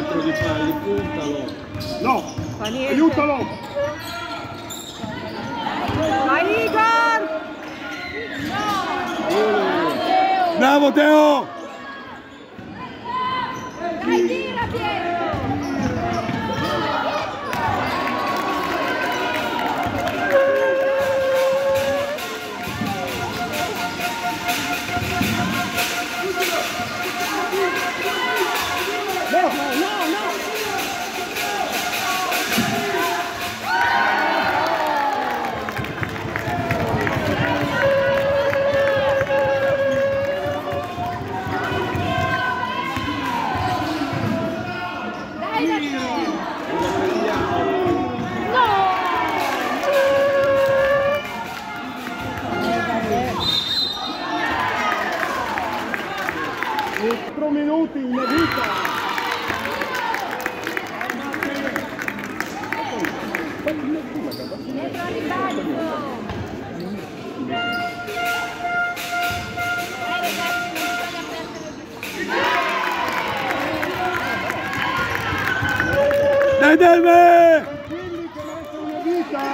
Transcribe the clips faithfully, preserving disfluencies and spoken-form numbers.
quattro di fare, di puntalo. No, aiutalo. Vai Igor! No. Bravo Teo! Dai, tira Pietro! No, no, no! quattro minuti in vita! Dietro al ribalto! Dai ragazzi, non bisogna perdere. Dai Delme! Quelli che resta una vita!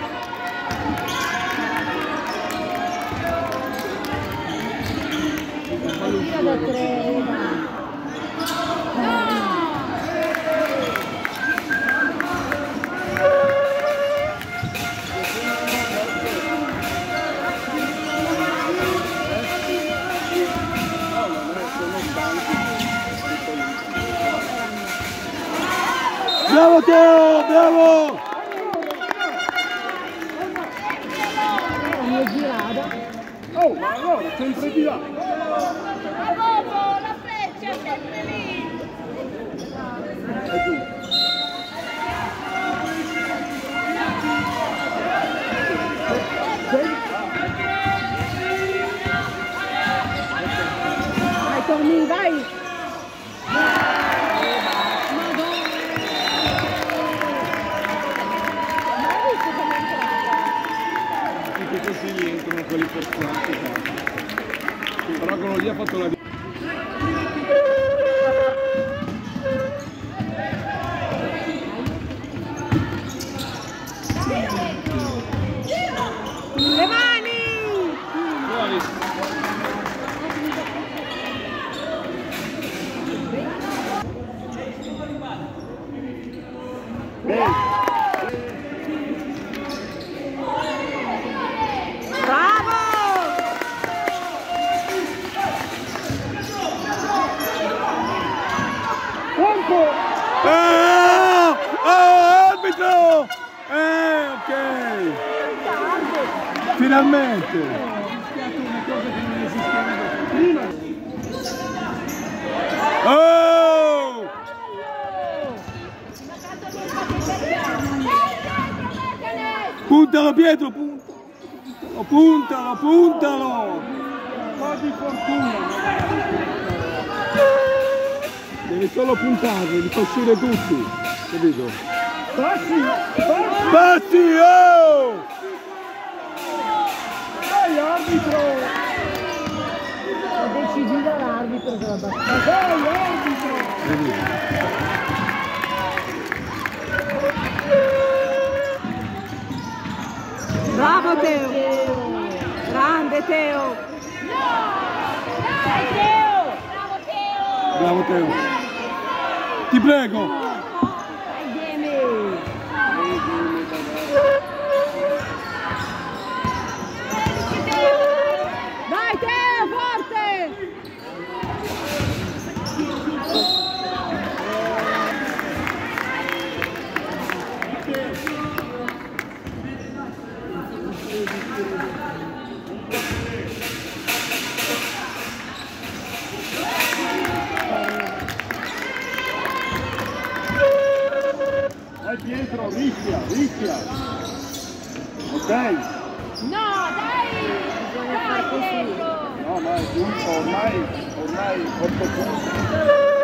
Tira da tre! No! Bravo Teo, bravo! Oh, ma allora, sempre di là! Bravo, la freccia, sempre lì! È giù! Vai Tommy, vai! Così gli entrano quelli forzati, però quello lì ha fatto la vita. Le mani! Fuori. Bene! Oh, oh, arbitro! Eh, ok! Finalmente! Oh! Puntalo Pietro, puntalo, puntalo, puntalo! Un po' di fortuna! Devi solo puntarli, li fa uscire tutti, capito? Passi! Passi! Passi! Oh! Dai arbitro! È decisiva l'arbitro che la battaglia. Dai arbitro! Bravo Teo! Grande Teo! Dai Teo! Bravo Teo! Bravo Teo! Ti prego! Dai Demi! Dai Teo, forte! Dai Pietro, rischia, rischia! Ok! No, dai! Dai Pietro! No, ma è giusto, ormai, ormai otto punti.